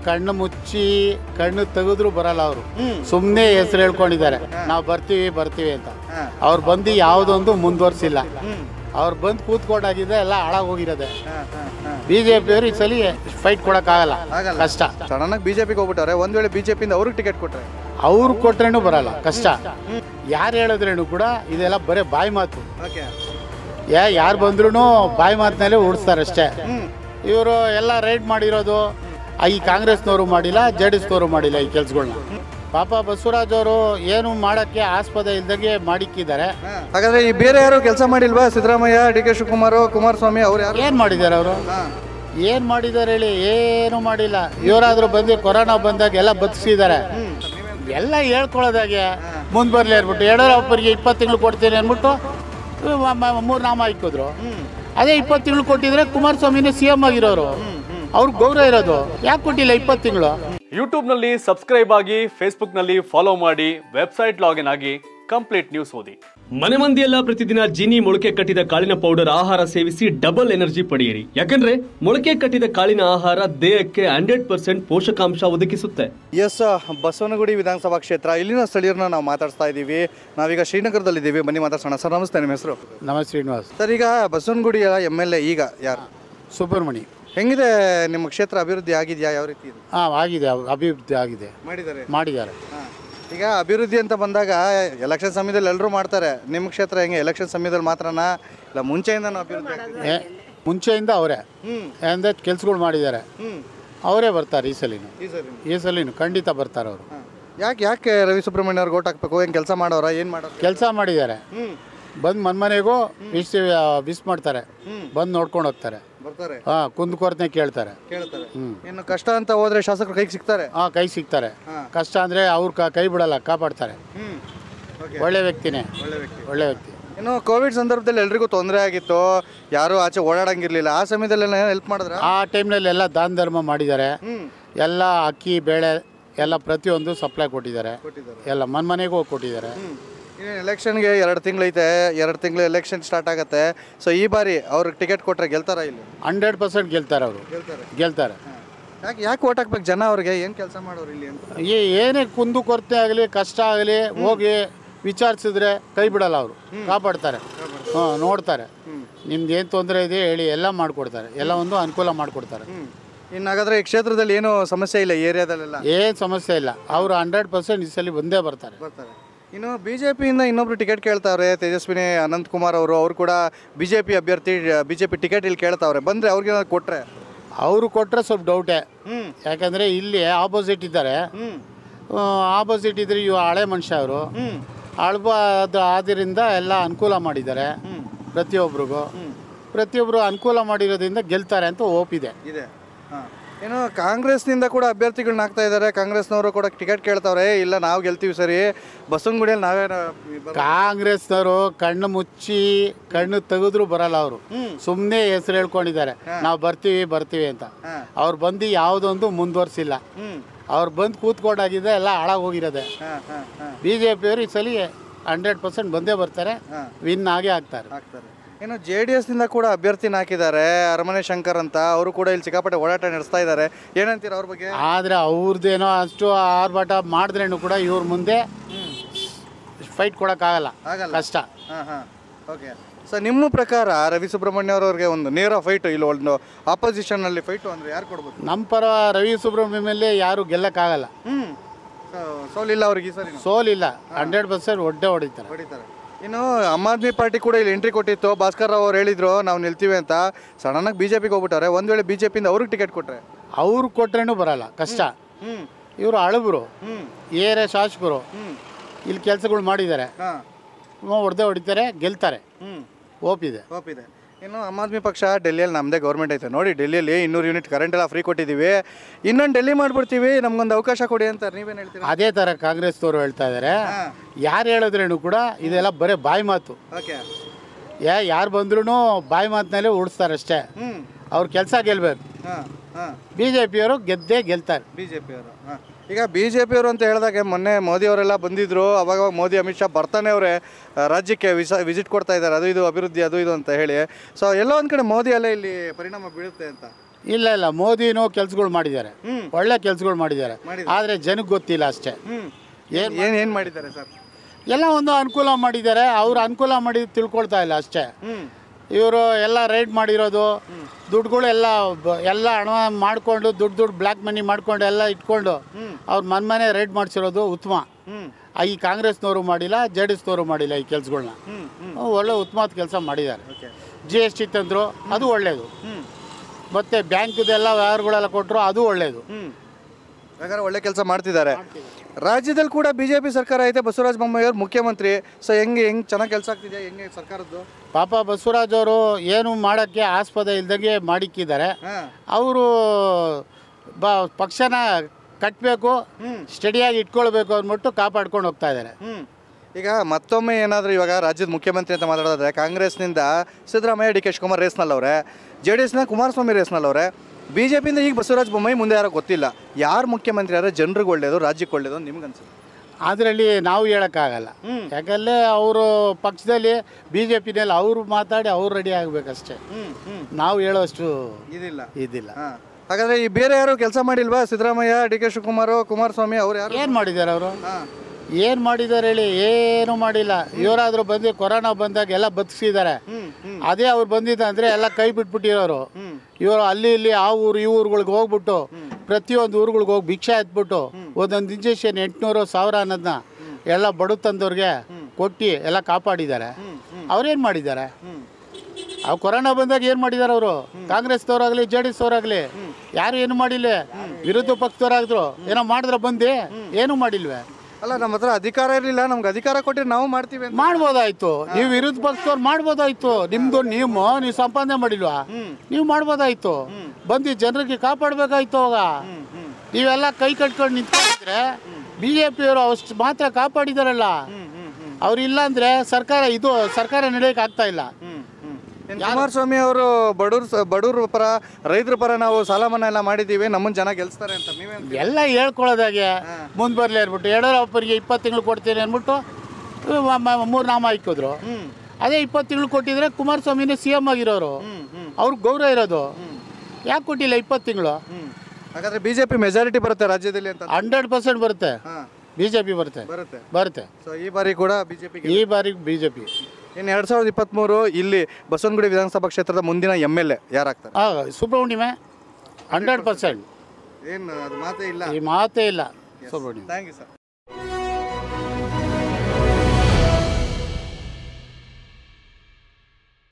ಕಣ್ಣು ಮುಚ್ಚಿ ಕಣ್ಣು ತೆಗೆದ್ರು ಬರಲ್ಲ ಅವರು. ಸುಮ್ಮನೆ ಹೆಸರು ಹೇಳ್ಕೊಂಡಿದ್ದಾರೆ, ನಾವು ಬರ್ತೀವಿ ಅಂತ. ಅವ್ರು ಬಂದು ಯಾವುದೊಂದು ಮುಂದುವರ್ಸಿಲ್ಲ. ಅವ್ರು ಬಂದು ಕೂತ್ಕೊಂಡಾಗಿದೆ, ಎಲ್ಲ ಹಾಳಾಗೋಗಿರೋದೆ. ಬಿಜೆಪಿಯವರು ಈ ಸಲ ಫೈಟ್ ಕೊಡೋಕ್ಕಾಗಲ್ಲ, ಕಷ್ಟ. ಸಡನ್ನಾಗಿ ಬಿಜೆಪಿಗೆ ಹೋಗ್ಬಿಟ್ಟಾರೆ. ಒಂದ್ ವೇಳೆ ಬಿಜೆಪಿಯಿಂದ ಅವ್ರಿಗೆ ಟಿಕೆಟ್ ಕೊಟ್ರೆ ಅವ್ರು ಕೊಟ್ರೇನು ಬರಲ್ಲ, ಕಷ್ಟ. ಯಾರು ಹೇಳಿದ್ರೇನು ಕೂಡ ಇದೆಲ್ಲ ಬರೀ ಬಾಯಿ ಮಾತು. ಯಾರು ಬಂದ್ರೂ ಬಾಯಿ ಮಾತಿನಲ್ಲೇ ಓಡಿಸ್ತಾರೆ ಅಷ್ಟೇ. ಇವರು ಎಲ್ಲ ರೈಡ್ ಮಾಡಿರೋದು ಈ ಕಾಂಗ್ರೆಸ್ನವರು ಮಾಡಿಲ್ಲ, JDSನವರು ಮಾಡಿಲ್ಲ ಈ ಕೆಲಸಗಳನ್ನ. ಪಾಪ ಬಸವರಾಜ್ ಅವರು ಏನು ಮಾಡೋಕ್ಕೆ ಆಸ್ಪದ ಇಲ್ದಂಗೆ ಮಾಡಿಕ್ಕಿದ್ದಾರೆ. ಹಾಗಾದ್ರೆ ಈ ಬೇರೆ ಯಾರು ಕೆಲಸ ಮಾಡಿಲ್ವಾ? ಸಿದ್ದರಾಮಯ್ಯ, DK ಶಿವಕುಮಾರ್, ಕುಮಾರಸ್ವಾಮಿ ಅವ್ರು ಯಾರು ಏನು ಮಾಡಿದ್ದಾರೆ? ಅವರು ಏನು ಮಾಡಿದ್ದಾರೆ ಹೇಳಿ? ಏನು ಮಾಡಿಲ್ಲ. ಇವರಾದರೂ ಬಂದು ಕೊರೋನಾ ಬಂದಾಗ ಎಲ್ಲ ಬದುಕಿಸಿದ್ದಾರೆ. ಎಲ್ಲ ಹೇಳ್ಕೊಳ್ಳೋದಾಗೆ ಮುಂದೆ ಬರಲಿ ಅಂದ್ಬಿಟ್ಟು ಯಡಿಯೂರಪ್ಪರಿಗೆ 20 ತಿಂಗಳು ಕೊಡ್ತೀನಿ ಅಂದ್ಬಿಟ್ಟು 3 ನಾಮ ಇಕ್ಕಿದ್ರು. ಅದೇ 20 ತಿಂಗಳು ಕೊಟ್ಟಿದ್ರೆ ಕುಮಾರಸ್ವಾಮಿನೇ CM ಆಗಿರೋರು, ಅವ್ರಿಗೆ ಗೌರವ ಇರೋದು. ಯಾಕೆ ಕೊಟ್ಟಿಲ್ಲ 20 ತಿಂಗಳು? ಯೂಟ್ಯೂಬ್ನಲ್ಲಿ ಸಬ್ಸ್ಕ್ರೈಬ್ ಆಗಿ, ಫೇಸ್ಬುಕ್ನಲ್ಲಿ ಫಾಲೋ ಮಾಡಿ, ವೆಬ್ಸೈಟ್ ಲಾಗಿನ್ ಆಗಿ ಕಂಪ್ಲೀಟ್ ನ್ಯೂಸ್ ಓದಿ. ಮನೆ ಮಂದಿಯೆಲ್ಲ ಪ್ರತಿದಿನ ಜೀನಿ ಮೊಳಕೆ ಕಟ್ಟಿದ ಕಾಳಿನ ಪೌಡರ್ ಆಹಾರ ಸೇವಿಸಿ ಡಬಲ್ ಎನರ್ಜಿ ಪಡೆಯಿರಿ. ಯಾಕಂದ್ರೆ ಮೊಳಕೆ ಕಟ್ಟಿದ ಕಾಳಿನ ಆಹಾರ ದೇಹಕ್ಕೆ 100% ಪೋಷಕಾಂಶ ಒದಗಿಸುತ್ತೆ. ಎಸ್, ಬಸವನಗುಡಿ ವಿಧಾನಸಭಾ ಕ್ಷೇತ್ರ, ಇಲ್ಲಿನ ಸ್ಥಳೀಯರನ್ನ ನಾವು ಮಾತಾಡ್ತಾ ಇದ್ದೀವಿ. ನಾವೀಗ ಶ್ರೀನಗರದಲ್ಲಿದ್ದೀವಿ, ಬನ್ನಿ ಮಾತಾಡ್ಸೋಣ. ಸರ್ ನಮಸ್ತೆ, ನಿಮ್ಮ ಹೆಸರು? ನಮಸ್ತೆ ಶ್ರೀನಿವಾಸ್. ಸರ್, ಈಗ ಬಸವನಗುಡಿಯ MLA ಈಗ ಯಾರು? ಸುಬ್ರಹ್ಮಣಿ. ಹೆಂಗಿದೆ ನಿಮ್ಮ ಕ್ಷೇತ್ರ? ಅಭಿವೃದ್ಧಿ ಆಗಿದೆಯಾ? ಯಾವ ರೀತಿ ಇದೆ? ಆಗಿದೆ, ಅಭಿವೃದ್ಧಿ ಆಗಿದೆ, ಮಾಡಿದ್ದಾರೆ. ಈಗ ಅಭಿವೃದ್ಧಿ ಅಂತ ಬಂದಾಗ ಎಲೆಕ್ಷನ್ ಸಮಯದಲ್ಲಿ ಎಲ್ಲರೂ ಮಾಡ್ತಾರೆ. ನಿಮ್ಮ ಕ್ಷೇತ್ರ ಹೆಂಗೆ? ಎಲೆಕ್ಷನ್ ಸಮಯದಲ್ಲಿ ಮಾತ್ರನಾ ಇಲ್ಲ ಮುಂಚೆಯಿಂದನೂ ಅಭಿವೃದ್ಧಿ ಆಗ್ತಿದೆ? ಮುಂಚೆಯಿಂದ ಅವರೇ ಅಂದರೆ ಕೆಲಸಗಳು ಮಾಡಿದ್ದಾರೆ. ಅವರೇ ಬರ್ತಾರೆ ಈ ಸಲಿನೂ ಖಂಡಿತ ಬರ್ತಾರೆ ಅವರು. ಯಾಕೆ ರವಿ ಸುಬ್ರಹ್ಮಣ್ಯ ಅವ್ರಿಗೆ ಓಟ್ ಹಾಕ್ಬೇಕು? ಏನು ಕೆಲಸ ಮಾಡೋರ? ಏನು ಮಾಡೋರು? ಕೆಲಸ ಮಾಡಿದ್ದಾರೆ. ಬಂದು ಮನೆಗೂ ವಿಸ್ ಮಾಡ್ತಾರೆ, ಬಂದು ನೋಡ್ಕೊಂಡು ಹೋಗ್ತಾರೆ. ಕುಂದುಕೊರತೆ ಕೇಳ್ತಾರೆ. ಇನ್ನು ಕಷ್ಟ ಅಂತ ಹೋದ್ರೆ ಶಾಸಕರು ಕೈಗೆ ಸಿಗ್ತಾರೆ. ಕೈ ಸಿಗ್ತಾರೆ. ಕಷ್ಟ ಅಂದ್ರೆ ಅವ್ರು ಕೈ ಬಿಡಲ್ಲ, ಕಾಪಾಡ್ತಾರೆ. ಒಳ್ಳೆ ವ್ಯಕ್ತಿನೇ, ಒಳ್ಳೆ ವ್ಯಕ್ತಿ. ಇನ್ನು ಕೋವಿಡ್ ಸಂದರ್ಭದಲ್ಲಿ ಎಲ್ರಿಗೂ ತೊಂದರೆ ಆಗಿತ್ತು, ಯಾರು ಆಚೆ ಓಡಾಡಂಗಿರ್ಲಿಲ್ಲ. ಆ ಸಮಯದಲ್ಲಿ ಹೆಲ್ಪ್ ಮಾಡಿದ್ರೆ? ಆ ಟೈಮ್ನಲ್ಲಿ ಎಲ್ಲ ದಾನ ಧರ್ಮ ಮಾಡಿದ್ದಾರೆ. ಎಲ್ಲ ಅಕ್ಕಿ ಬೇಳೆ ಎಲ್ಲ ಪ್ರತಿಯೊಂದು ಸಪ್ಲೈ ಕೊಟ್ಟಿದ್ದಾರೆ. ಎಲ್ಲ ಮನೆಗೂ ಹೋಗಿ ಕೊಟ್ಟಿದ್ದಾರೆ. ಎಲೆಕ್ಷನ್ಗೆ 2 ತಿಂಗಳೈತೆ, 2 ತಿಂಗಳು ಎಲೆಕ್ಷನ್ ಸ್ಟಾರ್ಟ್ ಆಗುತ್ತೆ. ಸೊ ಈ ಬಾರಿ ಅವ್ರಿಗೆ ಟಿಕೆಟ್ ಕೊಟ್ಟರೆ ಗೆಲ್ತಾರ? ಇಲ್ಲಿ 100% ಗೆಲ್ತಾರೆ ಅವರು, ಗೆಲ್ತಾರೆ. ಯಾಕೆ ಓಟ್ ಹಾಕ್ಬೇಕು ಜನ ಅವ್ರಿಗೆ? ಏನು ಕೆಲಸ ಮಾಡೋರು ಇಲ್ಲಿ ಅಂತ? ಏನೇ ಕುಂದು ಕೊರತೆ ಆಗಲಿ, ಕಷ್ಟ ಆಗಲಿ, ಹೋಗಿ ವಿಚಾರಿಸಿದ್ರೆ ಕೈ ಬಿಡಲ್ಲ ಅವರು, ಕಾಪಾಡ್ತಾರೆ. ನೋಡ್ತಾರೆ, ನಿಮ್ದು ಏನು ತೊಂದರೆ ಇದೆ ಹೇಳಿ, ಎಲ್ಲ ಮಾಡಿಕೊಡ್ತಾರೆ. ಎಲ್ಲ ಒಂದು ಅನುಕೂಲ ಮಾಡಿಕೊಡ್ತಾರೆ. ಇನ್ನು ಹಾಗಾದ್ರೆ ಈ ಕ್ಷೇತ್ರದಲ್ಲಿ ಏನು ಸಮಸ್ಯೆ ಇಲ್ಲ? ಏರಿಯಾದಲ್ಲೆಲ್ಲ ಏನು ಸಮಸ್ಯೆ ಇಲ್ಲ. ಅವರು 100% ಈ ಸಲ ಬಂದೇ ಬರ್ತಾರೆ. ಇನ್ನು ಬಿಜೆಪಿಯಿಂದ ಇನ್ನೊಬ್ರು ಟಿಕೆಟ್ ಕೇಳ್ತಾವ್ರೆ, ತೇಜಸ್ವಿನಿ ಅನಂತಕುಮಾರ್ ಅವರು ಕೂಡ ಬಿಜೆಪಿ ಅಭ್ಯರ್ಥಿ. ಬಿಜೆಪಿ ಟಿಕೆಟ್ ಇಲ್ಲಿ ಕೇಳ್ತಾವ್ರೆ, ಬಂದ್ರೆ ಅವ್ರಿಗೆ ಕೊಟ್ರೆ? ಅವರು ಕೊಟ್ಟರೆ ಸ್ವಲ್ಪ ಡೌಟೇ. ಯಾಕಂದ್ರೆ ಇಲ್ಲಿ ಆಪೋಸಿಟ್ ಇದ್ದಾರೆ. ಆಪೋಸಿಟ್ ಇದ್ರೆ ಇವು ಹಳೆ ಮನುಷ್ಯ ಅವರು ಆದ್ದರಿಂದ ಎಲ್ಲ ಅನುಕೂಲ ಮಾಡಿದ್ದಾರೆ ಪ್ರತಿಯೊಬ್ಬರು ಅನುಕೂಲ ಮಾಡಿರೋದ್ರಿಂದ ಗೆಲ್ತಾರೆ ಅಂತ ಹೋಪಿದೆ. ಏನು ಕಾಂಗ್ರೆಸ್ನಿಂದ ಕೂಡ ಅಭ್ಯರ್ಥಿಗಳನ್ನ ಹಾಕ್ತಾ ಇದ್ದಾರೆ. ಕಾಂಗ್ರೆಸ್ನವರು ಕೂಡ ಟಿಕೆಟ್ ಕೇಳ್ತಾವ್ರೆ, ಇಲ್ಲ ನಾವು ಗೆಲ್ತೀವಿ ಸರಿ, ಬಸವನಗುಡಿಯಲ್ಲಿ ನಾವೇ. ಕಾಂಗ್ರೆಸ್ನವರು ಕಣ್ಣು ಮುಚ್ಚಿ ಕಣ್ಣು ತೆಗೆದ್ರು ಬರಲ್ಲ. ಅವರು ಸುಮ್ಮನೆ ಹೆಸರು ಹೇಳ್ಕೊಂಡಿದ್ದಾರೆ, ನಾವು ಬರ್ತೀವಿ ಅಂತ. ಅವ್ರು ಬಂದು ಯಾವುದೊಂದು ಮುಂದುವರ್ಸಿಲ್ಲ. ಅವ್ರು ಬಂದು ಕೂತ್ಕೊಂಡಾಗಿದೆ, ಎಲ್ಲ ಹಾಳಾಗೋಗಿರೋದೆ. ಬಿಜೆಪಿಯವರು ಈ ಸಲ 100% ಬಂದೇ ಬರ್ತಾರೆ, ವಿನ್ ಆಗೇ ಆಗ್ತಾರೆ. ಇನ್ನು JDSನಿಂದ ಕೂಡ ಅಭ್ಯರ್ಥಿನ ಹಾಕಿದ್ದಾರೆ, ಅರಮನೆ ಶಂಕರ್ ಅಂತ. ಅವರು ಕೂಡ ಇಲ್ಲಿ ಸಿಕ್ಕಾಪಟ್ಟೆ ಓಡಾಟ ನಡೆಸ್ತಾ ಇದ್ದಾರೆ. ಏನಂತೀರ ಅವ್ರ ಬಗ್ಗೆ? ಆದರೆ ಅವ್ರದ್ದೇನೋ ಅಷ್ಟು ಆರ್ಭಟ ಮಾಡಿದ್ರೇನು ಕೂಡ ಇವ್ರ ಮುಂದೆ ಫೈಟ್ ಕೊಡೋಕ್ಕಾಗಲ್ಲ, ಕಷ್ಟ. ಓಕೆ ಸರ್, ನಿಮ್ಮ ಪ್ರಕಾರ ರವಿ ಸುಬ್ರಹ್ಮಣ್ಯ ಅವ್ರಿಗೆ ಒಂದು ನೇರ ಫೈಟು, ಇಲ್ಲಿ ಒಂದು ಆಪೋಸಿಷನ್ನಲ್ಲಿ ಫೈಟು ಅಂದರೆ ಯಾರು ಕೊಡ್ಬೋದು? ನಮ್ಮ ಪರ ರವಿ ಸುಬ್ರಹ್ಮಣ್ಯ ಮೇಲೆ ಯಾರು ಗೆಲ್ಲಕ್ಕಾಗಲ್ಲ. ಸೋಲಿಲ್ಲ ಅವ್ರಿಗೆ ಈ ಸರಿ? ಸೋಲಿಲ್ಲ, 100% ಹೊಡಿತಾರೆ. ಇನ್ನು ಆಮ್ ಆದ್ಮಿ ಪಾರ್ಟಿ ಕೂಡ ಇಲ್ಲಿ ಎಂಟ್ರಿ ಕೊಟ್ಟಿತ್ತು. ಭಾಸ್ಕರ್ ರಾವ್ ಅವ್ರು ಹೇಳಿದ್ರು ನಾವು ನಿಲ್ತೀವಿ ಅಂತ. ಸಡನ್ನಾಗಿ ಬಿಜೆಪಿಗೆ ಹೋಗ್ಬಿಟ್ಟಾರೆ. ಒಂದ್ ವೇಳೆ ಬಿಜೆಪಿಯಿಂದ ಅವ್ರಿಗೆ ಟಿಕೆಟ್ ಕೊಟ್ರೆ? ಅವ್ರು ಕೊಟ್ರೇನು ಬರಲ್ಲ, ಕಷ್ಟ. ಇವರು ಹಳಬರು, ಏರೇ ಶಾಸಕರು, ಇಲ್ಲಿ ಕೆಲಸಗಳು ಮಾಡಿದ್ದಾರೆ, ಹೊಡಿತಾರೆ, ಗೆಲ್ತಾರೆ. ಓಪಿದೆ. ಇನ್ನು ಆಮ್ ಆದ್ಮಿ ಪಕ್ಷ ಡೆಲ್ಲಿಯಲ್ಲಿ ನಮ್ಮದೇ ಗೌರ್ಮೆಂಟ್ ಐತೆ ನೋಡಿ. ಡೆಲ್ಲಿಯಲ್ಲಿ 200 ಯೂನಿಟ್ ಕರೆಂಟ್ ಎಲ್ಲ ಫ್ರೀ ಕೊಟ್ಟಿದ್ದೀವಿ, ಇನ್ನೊಂದು ಡೆಲ್ಲಿ ಮಾಡ್ಬಿಡ್ತೀವಿ, ನಮ್ಗೊಂದು ಅವಕಾಶ ಕೊಡಿ ಅಂತ ನೀವೇನು ಹೇಳ್ತೀರಾ? ಅದೇ ಥರ ಕಾಂಗ್ರೆಸ್ನವರು ಹೇಳ್ತಾ ಇದ್ದಾರೆ. ಯಾರು ಹೇಳಿದ್ರೇನು ಕೂಡ ಇದೆಲ್ಲ ಬರೀ ಬಾಯಿ ಮಾತು. ಯಾರು ಬಂದ್ರೂ ಬಾಯಿ ಮಾತಿನಲ್ಲೇ ಓಡಿಸ್ತಾರೆ ಅಷ್ಟೇ. ಅವ್ರ ಕೆಲಸ ಗೆಲ್ಬೇಕು. ಬಿಜೆಪಿಯವರು ಗೆಲ್ತಾರೆ. ಈಗ ಬಿಜೆಪಿಯವರು ಅಂತ ಹೇಳಿದಾಗ ಮೊನ್ನೆ ಮೋದಿ ಅವರೆಲ್ಲ ಬಂದಿದ್ರು. ಅವಾಗ ಮೋದಿ ಅಮಿತ್ ಶಾ ಬರ್ತಾನೆ ಅವರೇ ರಾಜ್ಯಕ್ಕೆ ವಿಸಿಟ್ ಕೊಡ್ತಾ ಇದ್ದಾರೆ, ಅದು ಇದು ಅಭಿವೃದ್ಧಿ ಅದು ಇದು ಅಂತ ಹೇಳಿ. ಸೊ ಎಲ್ಲೋ ಒಂದು ಕಡೆ ಮೋದಿ ಅಲ್ಲೇ ಇಲ್ಲಿ ಪರಿಣಾಮ ಬೀಳುತ್ತೆ ಅಂತ ಇಲ್ಲ ಮೋದಿನೂ ಕೆಲ್ಸಗಳು ಮಾಡಿದ್ದಾರೆ, ಒಳ್ಳೆ ಕೆಲ್ಸಗಳು ಮಾಡಿದ್ದಾರೆ. ಆದರೆ ಜನಕ್ಕೆ ಗೊತ್ತಿಲ್ಲ ಅಷ್ಟೇ. ಏನು ಮಾಡಿದ್ದಾರೆ ಸರ್? ಎಲ್ಲ ಒಂದು ಅನುಕೂಲ ಮಾಡಿದ್ದಾರೆ, ಅವ್ರು ಅನುಕೂಲ ಮಾಡಿ ತಿಳ್ಕೊಳ್ತಾ ಇಲ್ಲ ಅಷ್ಟೇ. ಇವರು ಎಲ್ಲ ರೈಡ್ ಮಾಡಿರೋದು ದುಡ್ಡುಗಳು ಎಲ್ಲ ಹಣ ಮಾಡಿಕೊಂಡು ದುಡ್ಡು ಬ್ಲ್ಯಾಕ್ ಮನಿ ಮಾಡ್ಕೊಂಡು ಎಲ್ಲ ಇಟ್ಕೊಂಡು ಅವ್ರ ಮನೆ ರೈಡ್ ಮಾಡಿಸಿರೋದು ಉತ್ತಮ. ಈ ಕಾಂಗ್ರೆಸ್ನವರು ಮಾಡಿಲ್ಲ, JDSನವರು ಮಾಡಿಲ್ಲ ಈ ಕೆಲಸಗಳನ್ನ. ಒಳ್ಳೆ ಉತ್ತಮವಾದ ಕೆಲಸ ಮಾಡಿದ್ದಾರೆ. GST ತಂದರು, ಅದು ಒಳ್ಳೆಯದು. ಮತ್ತು ಬ್ಯಾಂಕ್ದೆಲ್ಲ ವ್ಯವಹಾರಗಳೆಲ್ಲ ಕೊಟ್ಟರು, ಅದು ಒಳ್ಳೆಯದು. ಹಾಗಾದ್ರೆ ಒಳ್ಳೆ ಕೆಲಸ ಮಾಡ್ತಿದ್ದಾರೆ. ರಾಜ್ಯದಲ್ಲಿ ಕೂಡ BJP ಸರ್ಕಾರ ಐತೆ, ಬಸವರಾಜ ಬೊಮ್ಮಾಯಿ ಅವರು ಮುಖ್ಯಮಂತ್ರಿ. ಸೊ ಹೆಂಗೆ ಚೆನ್ನಾಗಿ ಕೆಲಸ ಆಗ್ತಿದೆ ಹೆಂಗೆ ಸರ್ಕಾರದ್ದು? ಪಾಪ ಬಸವರಾಜ್ ಅವರು ಏನು ಮಾಡೋಕ್ಕೆ ಆಸ್ಪದ ಇಲ್ದಂಗೆ ಮಾಡಿಕ್ಕಿದ್ದಾರೆ. ಅವರು ಪಕ್ಷನ ಕಟ್ಟಬೇಕು, ಸ್ಟಡಿಯಾಗಿ ಇಟ್ಕೊಳ್ಬೇಕು ಅಂದ್ಬಿಟ್ಟು ಕಾಪಾಡ್ಕೊಂಡು ಹೋಗ್ತಾ ಇದ್ದಾರೆ. ಈಗ ಮತ್ತೊಮ್ಮೆ ಏನಾದರೂ ಇವಾಗ ರಾಜ್ಯದ ಮುಖ್ಯಮಂತ್ರಿ ಅಂತ ಮಾತಾಡೋದಾದ್ರೆ ಕಾಂಗ್ರೆಸ್ನಿಂದ ಸಿದ್ದರಾಮಯ್ಯ, DK ಶಿವಕುಮಾರ್ ರೇಸ್ನಲ್ಲವ್ರೆ, JDSನ ಕುಮಾರಸ್ವಾಮಿ ರೇಸ್ನಲ್ಲವ್ರೆ, BJPಯಿಂದ ಈಗ ಬಸವರಾಜ ಬೊಮ್ಮಾಯಿ, ಮುಂದೆ ಯಾರೋ ಗೊತ್ತಿಲ್ಲ. ಯಾರು ಮುಖ್ಯಮಂತ್ರಿ ಆದರೆ ಜನರಿಗೆ ಒಳ್ಳೇದು, ರಾಜ್ಯಕ್ಕೆ ಒಳ್ಳೇದು ಅಂತ ನಿಮ್ಗೆ ಅನ್ಸುತ್ತೆ? ಅದರಲ್ಲಿ ನಾವು ಹೇಳೋಕ್ಕಾಗಲ್ಲ. ಯಾಕಂದರೆ ಅವರು ಪಕ್ಷದಲ್ಲಿ BJPನಲ್ಲಿ ಅವರು ಮಾತಾಡಿ ಅವ್ರು ರೆಡಿ ಆಗಬೇಕಷ್ಟೇ. ನಾವು ಹೇಳೋಷ್ಟು ಇದಿಲ್ಲ. ಹಾಗಾದ್ರೆ ಈ ಬೇರೆ ಯಾರು ಕೆಲಸ ಮಾಡಿಲ್ವಾ? ಸಿದ್ದರಾಮಯ್ಯ, DK ಶಿವಕುಮಾರ್, ಕುಮಾರಸ್ವಾಮಿ ಅವ್ರು ಯಾರು ಏನು ಮಾಡಿದ್ದಾರೆ? ಅವರು ಏನು ಮಾಡಿದ್ದಾರೆ ಹೇಳಿ? ಏನು ಮಾಡಿಲ್ಲ. ಇವರಾದರೂ ಬಂದು ಕೊರೋನಾ ಬಂದಾಗ ಎಲ್ಲ ಬದುಕಿಸಿದ್ದಾರೆ. ಅದೇ ಅವ್ರು ಬಂದಿದ್ದಂದ್ರೆ ಎಲ್ಲ ಕೈ ಬಿಟ್ಬಿಟ್ಟಿರೋರು. ಇವರು ಅಲ್ಲಿ ಇಲ್ಲಿ ಆ ಊರು ಈ ಊರುಗಳಿಗೆ ಹೋಗ್ಬಿಟ್ಟು ಪ್ರತಿಯೊಂದು ಊರುಗಳಿಗೆ ಹೋಗಿ ಭಿಕ್ಷೆ ಎತ್ಬಿಟ್ಟು ಒಂದೊಂದು ಇಂಜೆಕ್ಷನ್ 800-1000 ಅನ್ನೋದನ್ನ ಎಲ್ಲ ಬಡ ತಂದವ್ರಿಗೆ ಕೊಟ್ಟು ಎಲ್ಲ ಕಾಪಾಡಿದ್ದಾರೆ. ಅವ್ರೇನು ಮಾಡಿದ್ದಾರೆ? ಅವ್ರು ಕೊರೋನಾ ಬಂದಾಗ ಏನು ಮಾಡಿದ್ದಾರೆ? ಅವರು ಕಾಂಗ್ರೆಸ್ದವರಾಗಲಿ JDSದವರಾಗಲಿ ಯಾರು ಏನು ಮಾಡಿಲ್ಲ. ವಿರೋಧ ಪಕ್ಷದವರಾದ್ರು ಏನೋ ಮಾಡಿದ್ರೆ ಬಂದು ಏನೂ ಮಾಡಿಲ್ವೇ? ಅಲ್ಲ, ನಮ್ಮ ಹತ್ರ ಅಧಿಕಾರ ಇರಲಿಲ್ಲ, ನಮ್ಗೆ ಅಧಿಕಾರ ಕೊಟ್ಟರೆ ನಾವು ಮಾಡ್ತೀವಿ ಅಂತ. ಮಾಡ್ಬೋದಾಯ್ತು. ನೀವು ವಿರೋಧ ಪಕ್ಷದವ್ರು ಮಾಡ್ಬೋದಾಯ್ತು. ನಿಮ್ದು ನೀವು ಸಂಪಾದನೆ ಮಾಡಿಲ್ವಾ? ನೀವು ಮಾಡ್ಬೋದಾಯ್ತು. ಬಂದು ಜನರಿಗೆ ಕಾಪಾಡಬೇಕಾಯ್ತು. ಅವಾಗ ನೀವೆಲ್ಲ ಕೈ ಕಟ್ಕೊಂಡು ನಿಂತ್ಕೊಂಡಿದ್ರೆ BJPಯವರು ಅಷ್ಟು ಮಾತ್ರ ಕಾಪಾಡಿದಾರಲ್ಲ. ಅವ್ರಿಲ್ಲ ಅಂದರೆ ಸರ್ಕಾರ ನಡೆಯೋಕೆ ಆಗ್ತಾ ಇಲ್ಲ. ಕುಮಾರಸ್ವಾಮಿ ಅವರು ಬಡವ್ರ ಪರ, ರೈತರ ಪರ ನಾವು ಸಾಲ ಮನ್ನಾ ಎಲ್ಲ ಮಾಡಿದ್ದೀವಿ, ನಮ್ಮನ್ನು ಜನ ಗೆಲ್ಸ್ತಾರೆ ಅಂತ ಎಲ್ಲ ಹೇಳ್ಕೊಳ್ಳೋದಾಗೆ ಮುಂದೆ ಬರಲಿ ಅಂದ್ಬಿಟ್ಟು ಯಡಿಯೂರಪ್ಪರಿಗೆ 20 ತಿಂಗಳು ಕೊಡ್ತೀನಿ ಅಂದ್ಬಿಟ್ಟು 3 ನಾಮ ಹಾಕಿದ್ರು. ಅದೇ 20 ತಿಂಗಳು ಕೊಟ್ಟಿದ್ರೆ ಕುಮಾರಸ್ವಾಮಿನೇ CM ಆಗಿರೋರು, ಅವ್ರಿಗೆ ಗೌರವ ಇರೋದು. ಯಾಕೆ ಕೊಟ್ಟಿಲ್ಲ 20 ತಿಂಗಳು? ಹಾಗಾದ್ರೆ BJP ಮೆಜಾರಿಟಿ ಬರುತ್ತೆ ರಾಜ್ಯದಲ್ಲಿ ಅಂತ? 100% ಬರುತ್ತೆ. BJP ಬರುತ್ತೆ. ಸೊ ಈ ಬಾರಿ ಕೂಡ BJP. ಇನ್ನು 2023 ಇಲ್ಲಿ ಬಸವನಗುಡಿ ವಿಧಾನಸಭಾ ಕ್ಷೇತ್ರದ ಮುಂದಿನ MLA ಯಾರಾಗ್ತಾರೆ? ಸುಬ್ರಹ್ಮಣ್ಯಮೇ 100%. ಏನು ಅದು ಮಾತೇ ಇಲ್ಲ? ಈ ಮಾತೇ ಇಲ್ಲ. ಸುಬ್ರಹ್ಮಣ್ಯ. Thank you sir.